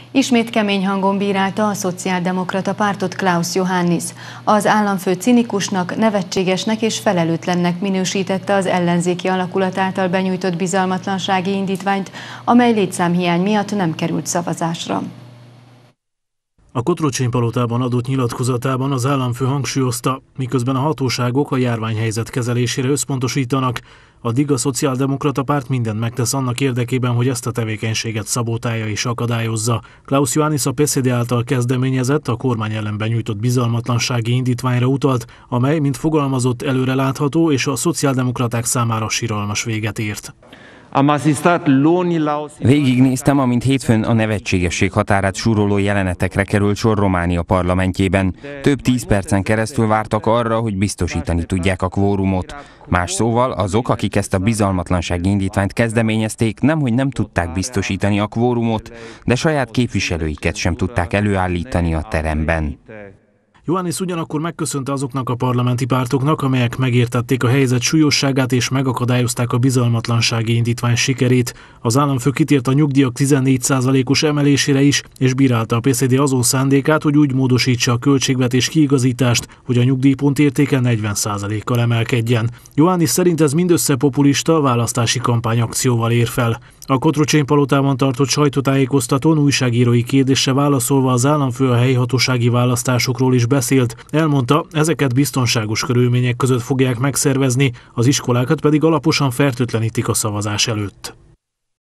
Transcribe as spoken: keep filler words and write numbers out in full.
Ismét kemény hangon bírálta a szociáldemokrata pártot Klaus Johannis. Az államfő cinikusnak, nevetségesnek és felelőtlennek minősítette az ellenzéki alakulat által benyújtott bizalmatlansági indítványt, amely létszámhiány miatt nem került szavazásra. A Kotrocsény-palotában adott nyilatkozatában az államfő hangsúlyozta, miközben a hatóságok a járványhelyzet kezelésére összpontosítanak, addig a szociáldemokrata párt mindent megtesz annak érdekében, hogy ezt a tevékenységet szabotálja és akadályozza. Klaus Johannis a pé es zé dé által kezdeményezett, a kormány ellen benyújtott bizalmatlansági indítványra utalt, amely, mint fogalmazott, előrelátható és a szociáldemokraták számára siralmas véget ért. Végignéztem, amint hétfőn a nevetségesség határát súroló jelenetekre került sor Románia parlamentjében. Több tíz percen keresztül vártak arra, hogy biztosítani tudják a kvórumot. Más szóval azok, akik ezt a bizalmatlansági indítványt kezdeményezték, nemhogy nem tudták biztosítani a kvórumot, de saját képviselőiket sem tudták előállítani a teremben. Johannis ugyanakkor megköszönte azoknak a parlamenti pártoknak, amelyek megértették a helyzet súlyosságát és megakadályozták a bizalmatlansági indítvány sikerét. Az államfő kitért a nyugdíjak tizennégy százalékos emelésére is, és bírálta a pé es zé dé azon szándékát, hogy úgy módosítsa a költségvetés kiigazítást, hogy a nyugdíjpont értéke negyven százalékkal emelkedjen. Johannis szerint ez mindössze populista, választási kampányakcióval ér fel. A Kotrocsény-palotában tartott sajtótájékoztatón újságírói kérdésre válaszolva az államfő a helyi hatósági választásokról is beszélt. Elmondta, ezeket biztonságos körülmények között fogják megszervezni, az iskolákat pedig alaposan fertőtlenítik a szavazás előtt.